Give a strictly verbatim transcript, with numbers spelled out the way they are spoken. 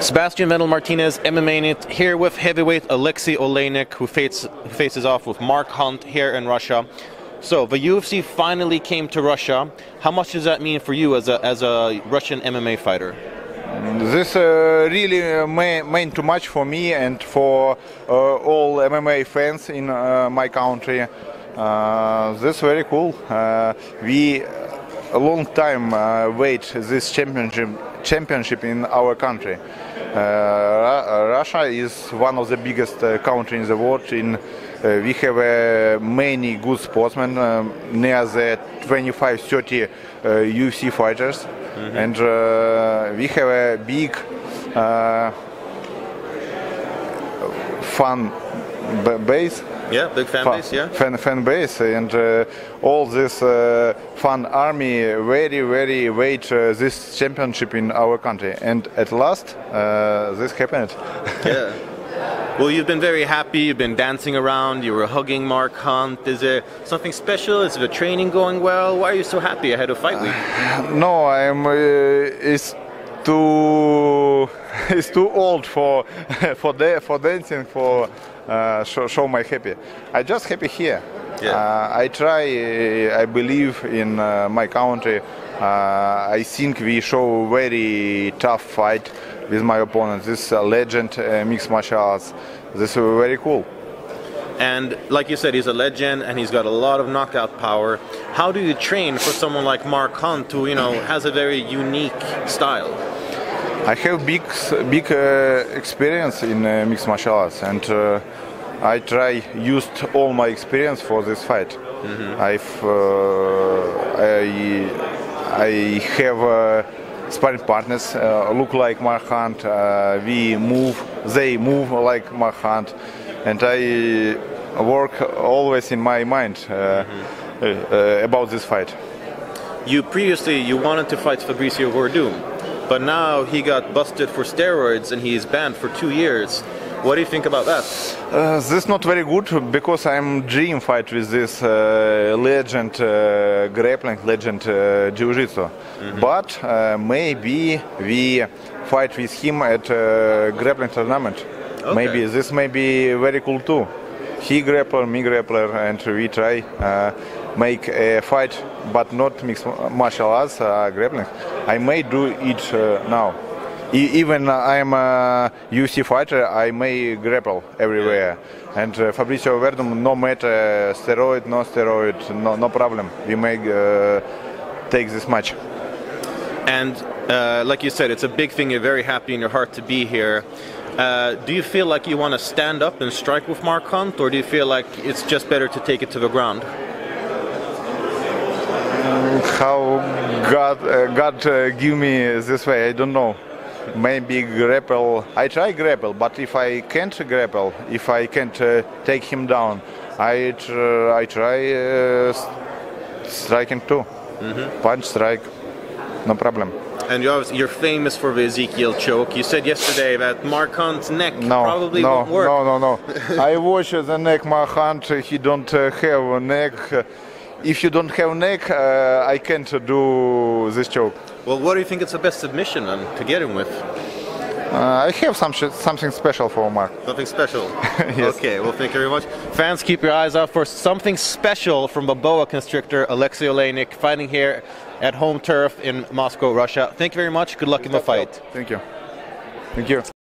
Sebastian Vettel Martinez, M M A Nit, here with heavyweight Alexei Oleinik, who, face, who faces off with Mark Hunt here in Russia. So the U F C finally came to Russia. How much does that mean for you as a, as a Russian M M A fighter? This uh, really uh, mean, mean too much for me and for uh, all M M A fans in uh, my country. Uh, this is very cool. Uh, we a long time uh, wait this championship championship in our country. Uh, Russia is one of the biggest uh, countries in the world. In uh, we have uh, many good sportsmen, uh, near the twenty-five thirty uh, U F C fighters, mm-hmm. and uh, we have a big uh, fan base. Yeah, big fan base, yeah. Fan, fan base, and uh, all this uh, fan army very, very wait uh, this championship in our country. And at last, uh, this happened. Yeah. Well, you've been very happy, you've been dancing around, you were hugging Mark Hunt. Is there something special? Is the training going well? Why are you so happy ahead of fight week? Uh, no, I'm... Uh, it's too... it's too old for for da for dancing, for uh, show, show my happy. I just happy here. Yeah. Uh, I try. Uh, I believe in uh, my country. Uh, I think we show very tough fight with my opponent. This uh, legend uh, mixed martial arts. This is very cool. And like you said, he's a legend and he's got a lot of knockout power. How do you train for someone like Mark Hunt, who, you know, has a very unique style? I have big, big uh, experience in uh, mixed martial arts, and uh, I try used all my experience for this fight. Mm-hmm. I've, uh, I, I have uh, sparring partners uh, look like Mark Hunt. Uh, we move, they move like Mark Hunt, and I work always in my mind uh, mm-hmm. uh, about this fight. You previously you wanted to fight Fabricio Werdum, but now he got busted for steroids and he's banned for two years. What do you think about that? Uh, this is not very good because I'm dream fight with this uh, legend uh, grappling, legend uh, jiu-jitsu. Mm-hmm. But uh, maybe we fight with him at uh, grappling tournament. Okay. Maybe this may be very cool too. He grappler, me grappler, and we try uh, make a fight, but not mixed martial arts uh, grappling. I may do it uh, now. E even uh, I'm a U F C fighter, I may grapple everywhere. And uh, Fabricio Werdum, no matter steroid, no steroid, no, no problem. We may uh, take this match. And uh, like you said, it's a big thing. You're very happy in your heart to be here. Uh, do you feel like you want to stand up and strike with Mark Hunt, or do you feel like it's just better to take it to the ground? How God, uh, God uh, give me this way, I don't know. Maybe grapple. I try grapple, but if I can't grapple, if I can't uh, take him down, I tr I try uh, striking too. Mm-hmm. Punch, strike, no problem. And you're, you're famous for the Ezekiel choke. You said yesterday that Mark Hunt's neck no, probably no, won't work. No, no, no. I watch the neck Mark Hunt. He don't uh, have a neck. If you don't have neck, uh, I can't do this choke. Well, what do you think is the best submission then to get him with? Uh, I have some something special for Mark. Something special? Yes. Okay, well, thank you very much. Fans, keep your eyes out for something special from the boa constrictor, Alexei Oleinik, fighting here at home turf in Moscow, Russia. Thank you very much. Good luck in the fight. Thank you. Thank you.